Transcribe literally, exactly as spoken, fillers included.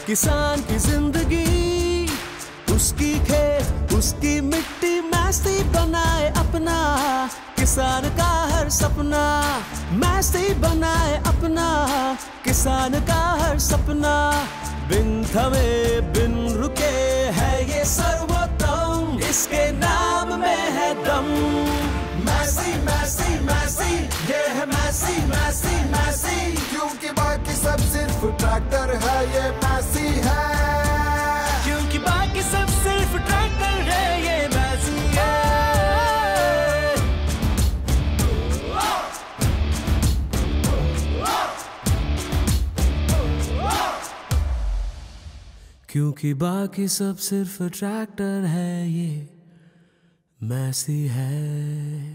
किसान की जिंदगी, उसकी खेत उसकी मिट्टी, मैसी बनाए अपना किसान का हर सपना। मैसी बनाए अपना किसान का हर सपना। बिन थमे बिन रुके है ये सर्वोत्तम, इसके नाम में है दम। मैसी मैसी मैसी, ये है मैसी मैसी मैसी, क्योंकि बाकी सब सिर्फ ट्रैक्टर है, ये मैसी है। क्योंकि बाकी सब सिर्फ ट्रैक्टर है, ये मैसी है। क्योंकि बाकी सब सिर्फ ट्रैक्टर है, ये मैसी है।